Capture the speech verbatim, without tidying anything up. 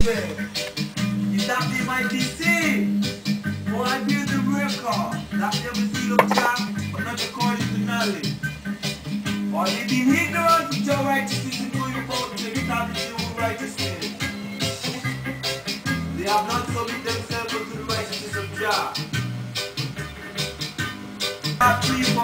them. Is that they might be saved. For I bear the record that they will seal of Jah, but not according to knowledge. Or they been ignorant with your righteousness and going about to establish their own righteousness. They have not submitted themselves unto the righteousness of Jah.